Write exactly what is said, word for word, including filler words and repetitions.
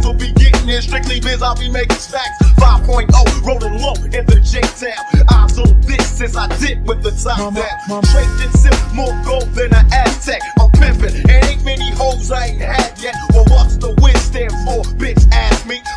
never be getting in strictly biz, I'll be making stacks. five point oh, rolling low in the J-Town. Eyes on this since I did with the top Mama, down. mama. Draped in silk, more gold than an Aztec. I'm pimping, and ain't many hoes I ain't had yet. Well, what's the win stand for? Bitch, ask me.